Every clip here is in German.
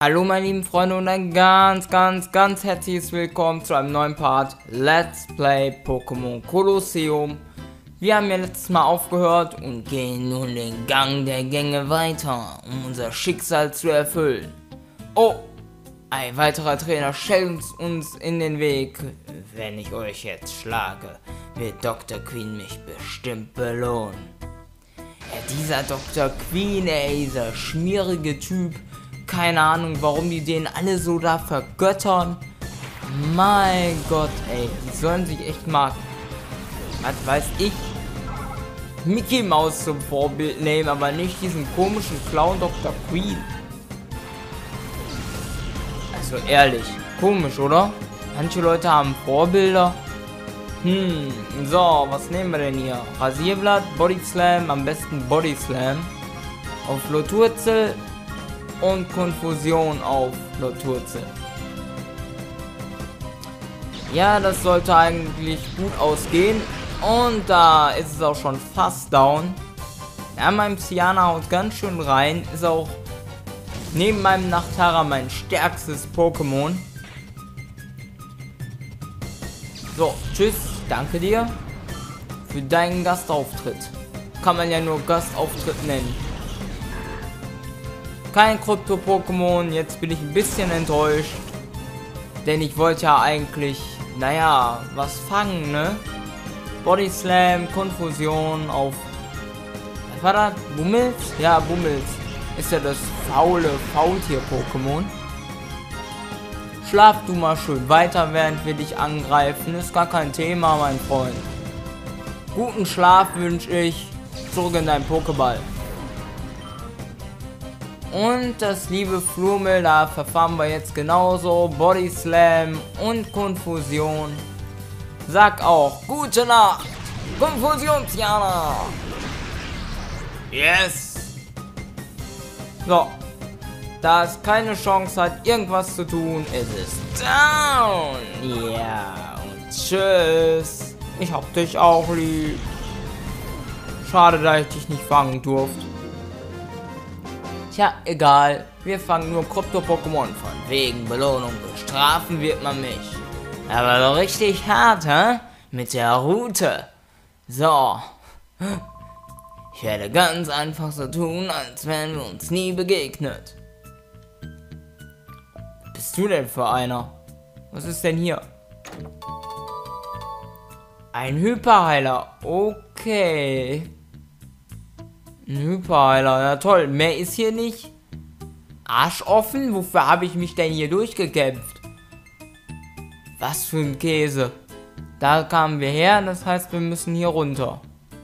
Hallo meine lieben Freunde und ein ganz herzliches Willkommen zu einem neuen Part Let's Play Pokémon Colosseum. Wir haben ja letztes Mal aufgehört und gehen nun den Gang der Gänge weiter, um unser Schicksal zu erfüllen. Oh, ein weiterer Trainer stellt uns in den Weg. Wenn ich euch jetzt schlage, wird Dr. Queen mich bestimmt belohnen. Ja, dieser Dr. Queen, ey, dieser schmierige Typ. Keine Ahnung, warum die den alle so da vergöttern. Mein Gott, ey, die sollen sich echt mal, was weiß ich, Mickey Mouse zum Vorbild nehmen, aber nicht diesen komischen Clown Dr. Queen. Also ehrlich, komisch, oder? Manche Leute haben Vorbilder. So, was nehmen wir denn hier? Rasierblatt, Body Slam, am besten Body Slam. Auf Loturzel und Konfusion auf Loturzel. Ja, das sollte eigentlich gut ausgehen. Und da ist es auch schon fast down. Ja, mein Psyana haut ganz schön rein. Ist auch neben meinem Nachtara mein stärkstes Pokémon. So, tschüss. Danke dir für deinen Gastauftritt. Kann man ja nur Gastauftritt nennen. Kein Krypto-Pokémon, jetzt bin ich ein bisschen enttäuscht. Denn ich wollte ja eigentlich, naja, was fangen, ne? Body Slam, Konfusion auf... Was war das? Bummels? Ja, Bummels. Ist ja das faule Faultier-Pokémon. Schlaf du mal schön weiter, während wir dich angreifen. Ist gar kein Thema, mein Freund. Guten Schlaf wünsche ich. Zurück in deinen Pokéball. Und das liebe Flumel, da verfahren wir jetzt genauso. Body Slam und Konfusion. Sag auch gute Nacht. Konfusion, Psyana. Yes. So. Da es keine Chance hat, irgendwas zu tun, ist es down. Ja, und tschüss. Ich hab dich auch lieb. Schade, dass ich dich nicht fangen durfte. Tja, egal. Wir fangen nur Krypto-Pokémon. Von wegen Belohnung bestrafen wird man mich. Aber so richtig hart, hä? Mit der Route. So. Ich werde ganz einfach so tun, als wären wir uns nie begegnet. Was bist du denn für einer? Was ist denn hier? Ein Hyperheiler. Okay. Ein Hyperheiler. Ja toll. Mehr ist hier nicht. Arsch offen? Wofür habe ich mich denn hier durchgekämpft? Was für ein Käse. Da kamen wir her. Das heißt, wir müssen hier runter.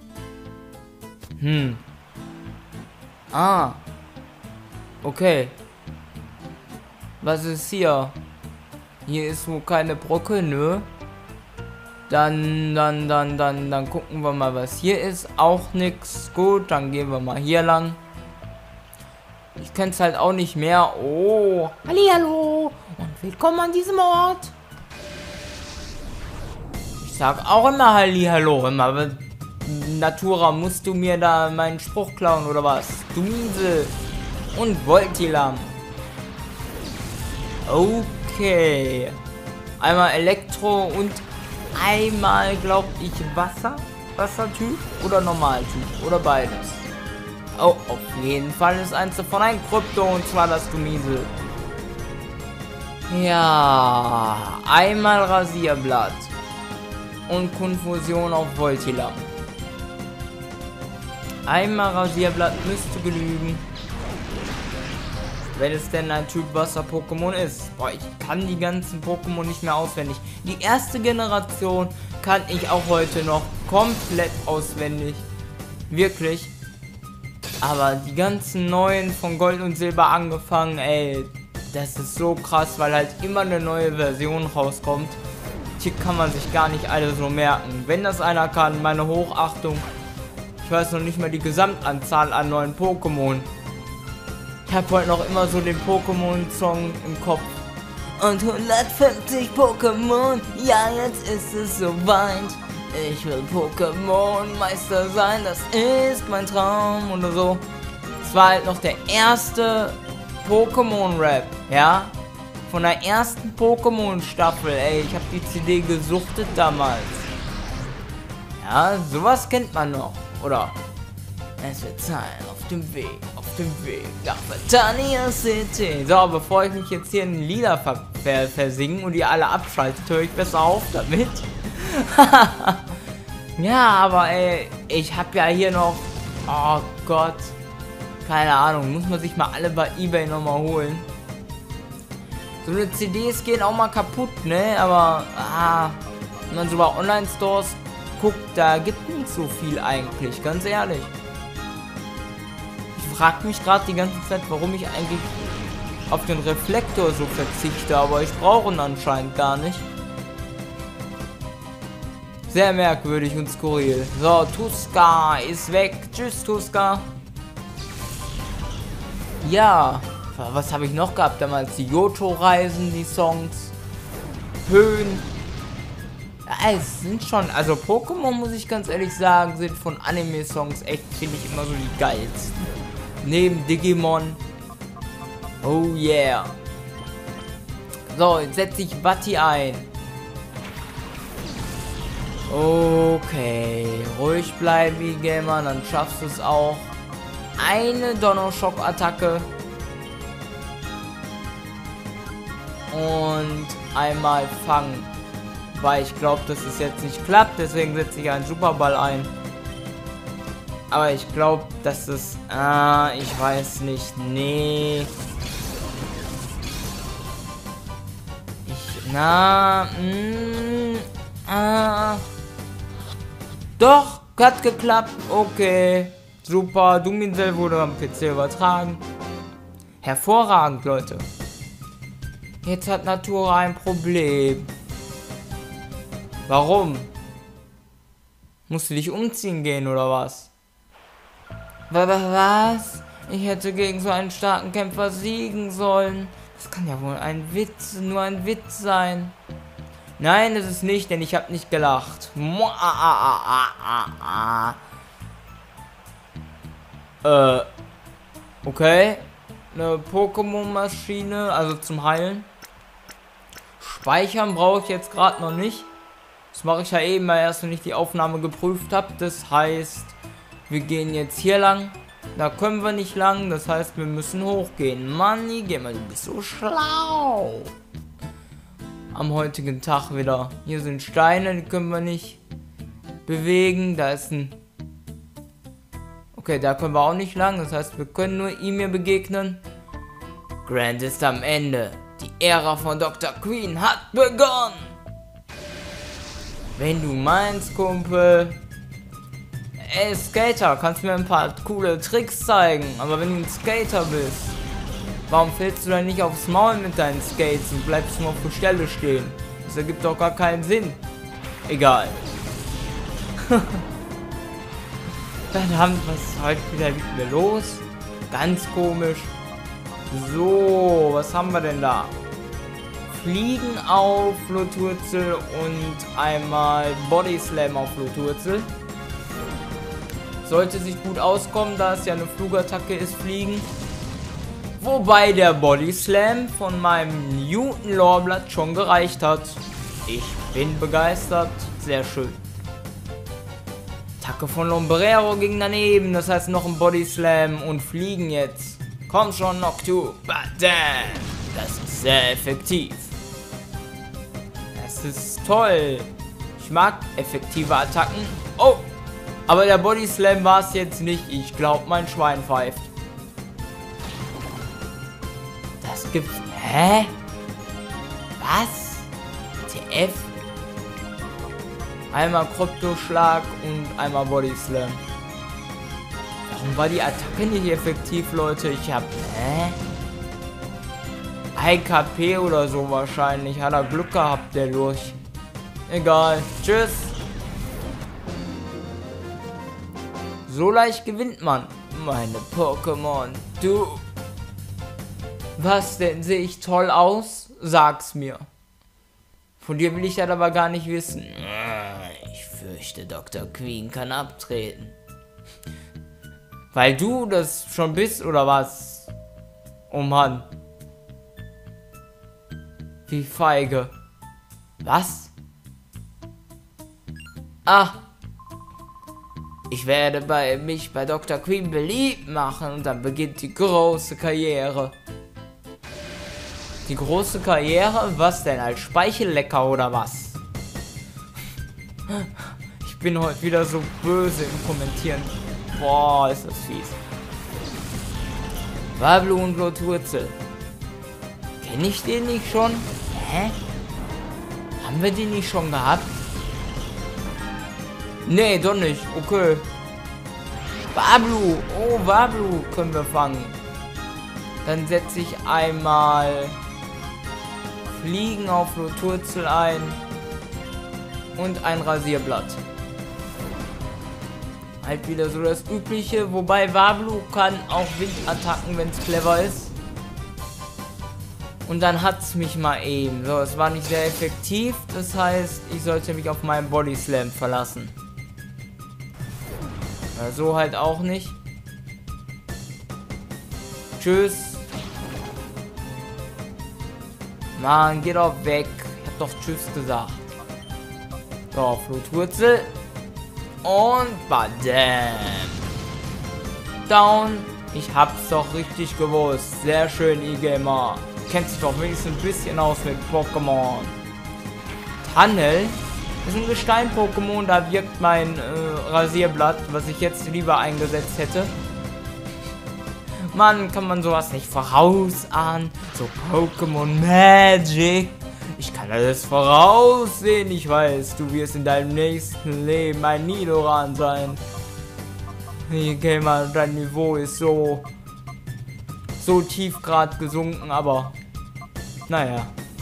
Ah. Okay. Was ist hier? Hier ist wohl keine Brücke, nö. Dann gucken wir mal, was hier ist. Auch nix. Gut, dann gehen wir mal hier lang. Ich kenne es halt auch nicht mehr. Oh. Hallihallo. Und willkommen an diesem Ort. Ich sag auch immer Hallihallo. Immer. Natura, musst du mir da meinen Spruch klauen oder was? Du Miese. Und Voltilam. Okay. Einmal Elektro und einmal, glaube ich, Wassertyp oder Normaltyp oder beides. Oh, auf jeden Fall ist eins davon ein Krypto und zwar das Dumiesel. Ja, einmal Rasierblatt und Konfusion auf Voltilam. Einmal Rasierblatt müsste genügen. Wenn es denn ein Typ Wasser-Pokémon ist. Boah, ich kann die ganzen Pokémon nicht mehr auswendig. Die erste Generation kann ich auch heute noch komplett auswendig. Wirklich. Aber die ganzen neuen von Gold und Silber angefangen, ey, das ist so krass, weil halt immer eine neue Version rauskommt. Die kann man sich gar nicht alle so merken. Wenn das einer kann, meine Hochachtung. Ich weiß noch nicht mal die Gesamtanzahl an neuen Pokémon. Ich habe heute noch immer so den Pokémon-Song im Kopf. Und 150 Pokémon, ja, jetzt ist es soweit. Ich will Pokémon-Meister sein, das ist mein Traum oder so. Es war halt noch der erste Pokémon-Rap, ja? Von der ersten Pokémon-Staffel, ey. Ich habe die CD gesuchtet damals. Ja, sowas kennt man noch, oder? Es wird Zeit auf dem Weg nach Britannia City. So, bevor ich mich jetzt hier in Lieder versingen und ihr alle abschaltet, höre ich besser auf damit. Ja, aber ey, ich habe ja hier noch, oh Gott, keine Ahnung, muss man sich mal alle bei eBay nochmal holen. So eine CDs gehen auch mal kaputt, ne, aber, wenn man so bei Online-Stores guckt, da gibt nicht so viel eigentlich, ganz ehrlich. Ich frage mich gerade die ganze Zeit, warum ich eigentlich auf den Reflektor so verzichte, aber ich brauche ihn anscheinend gar nicht. Sehr merkwürdig und skurril. So, Tuska ist weg. Tschüss, Tuska. Ja, was habe ich noch gehabt damals? Die Johto-Reisen, die Songs. Höhen. Ja, es sind schon, also Pokémon, muss ich ganz ehrlich sagen, sind von Anime-Songs echt, finde ich, immer so die geilsten. Neben Digimon. Oh yeah. So, jetzt setze ich Batti ein. Okay, ruhig bleiben, Gamer, dann schaffst du es auch. Eine Donnerschock-Attacke. Und einmal fangen. Weil ich glaube, dass es jetzt nicht klappt, deswegen setze ich einen Superball ein. Aber ich glaube, dass es... ich weiß nicht. Nee. Doch, hat geklappt. Okay. Super. Duminsel wurde am PC übertragen. Hervorragend, Leute. Jetzt hat Natura ein Problem. Warum? Musst du dich umziehen gehen, oder was? Was? Ich hätte gegen so einen starken Kämpfer siegen sollen. Das kann ja wohl nur ein Witz sein. Nein, das ist nicht, denn ich habe nicht gelacht. Okay. Eine Pokémon-Maschine, also zum Heilen. Speichern brauche ich jetzt gerade noch nicht. Das mache ich ja eben erst, wenn ich die Aufnahme geprüft habe. Das heißt, wir gehen jetzt hier lang. Da können wir nicht lang, das heißt, wir müssen hochgehen. Manni, geh mal, du bist so schlau. Am heutigen Tag wieder. Hier sind Steine, die können wir nicht bewegen. Da ist ein... Okay, da können wir auch nicht lang, das heißt, wir können nur ihm hier begegnen. Grant ist am Ende. Die Ära von Dr. Queen hat begonnen. Wenn du meinst, Kumpel. Ey, Skater, kannst du mir ein paar coole Tricks zeigen? Aber wenn du ein Skater bist, warum fällst du dann nicht aufs Maul mit deinen Skates und bleibst nur auf der Stelle stehen? Das ergibt doch gar keinen Sinn. Egal. Verdammt, was ist heute wieder mit mir los? Ganz komisch. So, was haben wir denn da? Fliegen auf Fluturzel und einmal Body Slam auf Fluturzel. Sollte sich gut auskommen, da es ja eine Flugattacke ist, fliegen. Wobei der Body Slam von meinem Newton Loreblatt schon gereicht hat. Ich bin begeistert. Sehr schön. Attacke von Lombrero ging daneben. Das heißt noch ein Body Slam und fliegen jetzt. Komm schon, Noctu. Badam. Das ist sehr effektiv. Das ist toll. Ich mag effektive Attacken. Oh! Aber der Body Slam war es jetzt nicht. Ich glaube, mein Schwein pfeift. Das gibt's. Hä? Was? TF? Einmal Kryptoschlag und einmal Body Slam. Warum war die Attacke nicht effektiv, Leute? Ich hab. Hä? 1 KP oder so wahrscheinlich. Hat er Glück gehabt, der durch. Egal. Tschüss. So leicht gewinnt man. Meine Pokémon. Du. Was denn? Sehe ich toll aus? Sag's mir. Von dir will ich das aber gar nicht wissen. Ich fürchte, Dr. Queen kann abtreten. Weil du das schon bist, oder was? Oh Mann. Wie feige. Was? Ah. Ich werde mich bei Dr. Queen beliebt machen und dann beginnt die große Karriere. Die große Karriere? Was denn? Als Speichellecker oder was? Ich bin heute wieder so böse im Kommentieren. Boah, ist das fies. Wablu und Loturzel. Kenne ich den nicht schon? Hä? Haben wir den nicht schon gehabt? Nee, doch nicht. Okay. Wablu. Oh, Wablu können wir fangen. Dann setze ich einmal Fliegen auf Loturzel ein. Und ein Rasierblatt. Halt wieder so das Übliche. Wobei Wablu kann auch Windattacken, wenn es clever ist. Und dann hat es mich mal eben. So, es war nicht sehr effektiv. Das heißt, ich sollte mich auf meinen Body Slam verlassen. Ja, so halt auch nicht. Tschüss. Mann, geh doch weg. Ich hab doch Tschüss gesagt. So, Flutwurzel. Und badam. Down. Ich hab's doch richtig gewusst. Sehr schön, E-Gamer. Kennst dich doch wenigstens ein bisschen aus mit Pokémon. Tunnel ist ein Gestein-Pokémon. Da wirkt mein Rasierblatt, was ich jetzt lieber eingesetzt hätte. Mann, kann man sowas nicht vorausahnen? So Pokémon Magic. Ich kann alles voraussehen. Ich weiß, du wirst in deinem nächsten Leben ein Nidoran sein. Hey, Gamer, dein Niveau ist so tief gerade gesunken, aber naja.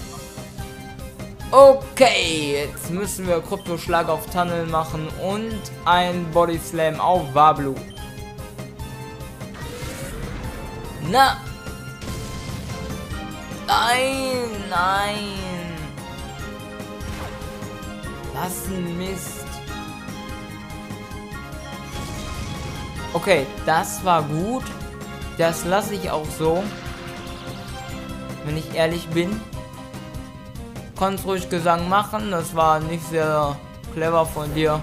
Okay, jetzt müssen wir Kryptoschlag auf Tunnel machen und ein Body Slam auf Wablu. Na! Nein, nein! Was ein Mist! Okay, das war gut. Das lasse ich auch so. Wenn ich ehrlich bin. Kannst ruhig Gesang machen. Das war nicht sehr clever von dir.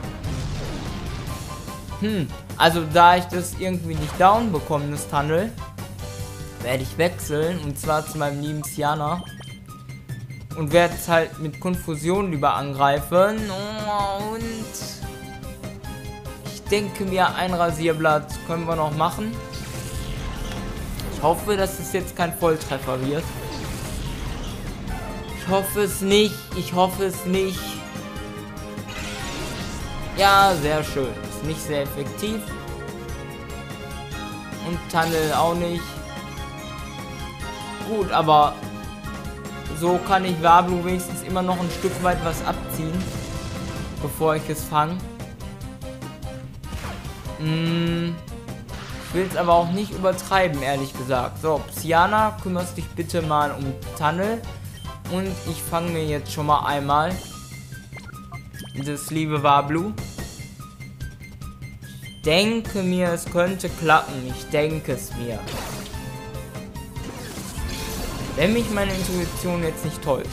Also da ich das irgendwie nicht down bekomme, das Tunnel, werde ich wechseln. Und zwar zu meinem lieben Siana. Und werde es halt mit Konfusion lieber angreifen. Und ich denke mir, ein Rasierblatt können wir noch machen. Ich hoffe, dass es jetzt kein Volltreffer wird. Ich hoffe es nicht. Ich hoffe es nicht. Ja, sehr schön. Ist nicht sehr effektiv. Und Tunnel auch nicht. Gut, aber so kann ich Wablu wenigstens immer noch ein Stück weit was abziehen, bevor ich es fange. Ich will es aber auch nicht übertreiben, ehrlich gesagt. So, Siana, kümmerst dich bitte mal um Tunnel. Und ich fange mir jetzt schon mal einmal dieses liebe Wablu. Ich denke mir, es könnte klappen. Ich denke es mir. Wenn mich meine Intuition jetzt nicht täuscht.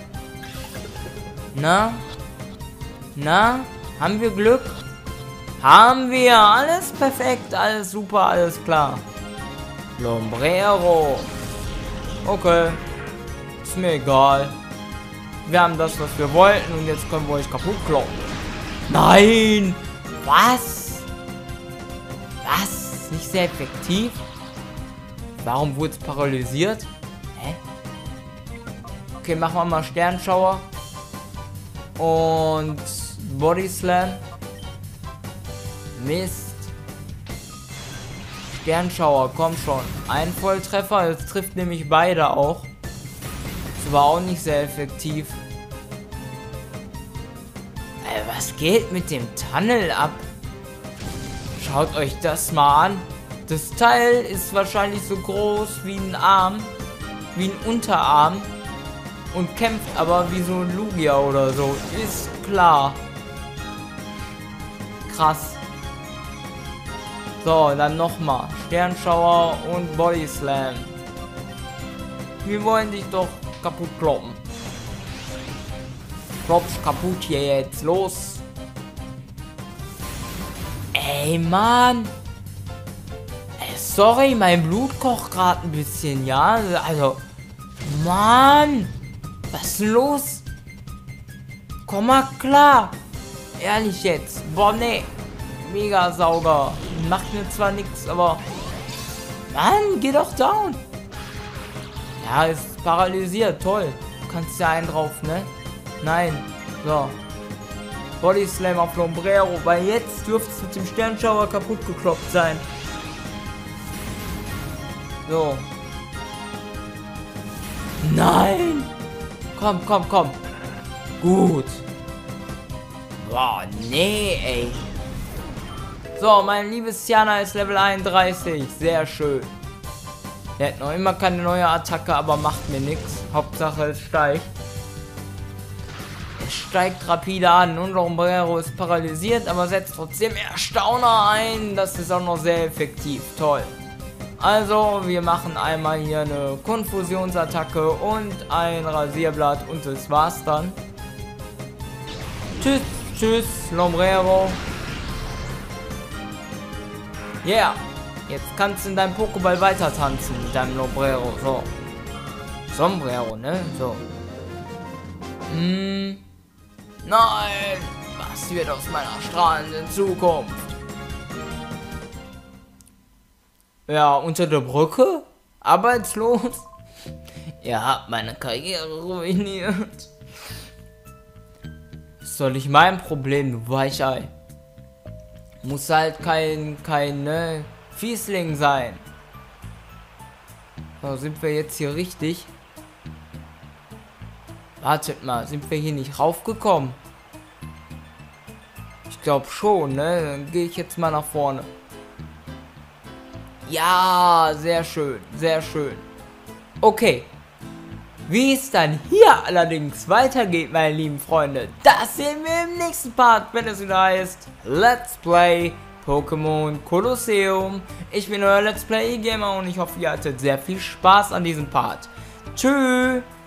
Na? Na? Haben wir Glück? Haben wir. Alles perfekt, alles super, alles klar. Lombrero. Okay. Ist mir egal. Wir haben das, was wir wollten und jetzt können wir euch kaputt kloppen. Nein! Was? Was? Nicht sehr effektiv? Warum wurde es paralysiert? Hä? Okay, machen wir mal Sternschauer. Und Body Slam. Mist. Sternschauer, komm schon. Ein Volltreffer, das trifft nämlich beide auch. Das war auch nicht sehr effektiv. Was geht mit dem Tunnel ab? Schaut euch das mal an. Das Teil ist wahrscheinlich so groß wie ein Arm, wie ein Unterarm und kämpft aber wie so ein Lugia oder so. Ist klar. Krass. So, dann nochmal. Sternschauer und Body Slam. Wir wollen dich doch kaputt kloppen. Klopf kaputt hier jetzt. Los. Ey, Mann. Ey, sorry, mein Blut kocht gerade ein bisschen, ja? Also, Mann. Was ist denn los? Komm mal klar. Ehrlich jetzt. Boah, nee. Mega Sauger. Macht mir zwar nichts, aber... Mann, geh doch down. Ja, ist paralysiert. Toll. Du kannst ja einen drauf, ne? Nein. So. Body Slam auf Lombrero. Weil jetzt dürfte es mit dem Sternschauer kaputt gekloppt sein. So. Nein. Komm, komm, komm. Gut. Boah, nee, ey. So, mein liebes Tiana ist Level 31. Sehr schön. Der hat noch immer keine neue Attacke, aber macht mir nichts. Hauptsache es steigt. Es steigt rapide an und Lombrero ist paralysiert, aber setzt trotzdem Erstauner ein. Das ist auch noch sehr effektiv. Toll. Also, wir machen einmal hier eine Konfusionsattacke und ein Rasierblatt und das war's dann. Tschüss, tschüss, Lombrero. Yeah. Jetzt kannst du in deinem Pokéball weiter tanzen mit deinem Lombrero. So. Sombrero, ne? So. Nein! Was wird aus meiner strahlenden Zukunft? Ja, unter der Brücke? Arbeitslos? Ihr habt meine Karriere ruiniert. Ist doch nicht mein Problem, du Weichei. Muss halt kein Fiesling sein. So, sind wir jetzt hier richtig? Wartet mal, sind wir hier nicht raufgekommen? Ich glaube schon, ne? Dann gehe ich jetzt mal nach vorne. Ja, sehr schön, sehr schön. Okay. Wie es dann hier allerdings weitergeht, meine lieben Freunde, das sehen wir im nächsten Part, wenn es wieder heißt Let's Play Pokémon Colosseum. Ich bin euer Let's Play Gamer und ich hoffe, ihr hattet sehr viel Spaß an diesem Part. Tschüss!